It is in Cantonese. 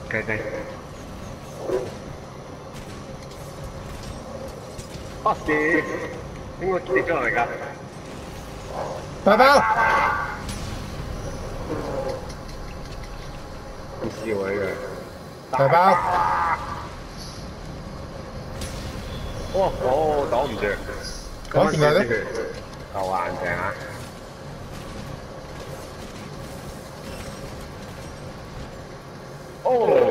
計。啊死！點解跌咗落嚟㗎？ 包包， 唔笑啊呢個！ 包包， 哇！哦，擋唔住， 講掂佢咧。 夠硬淨啊！哦！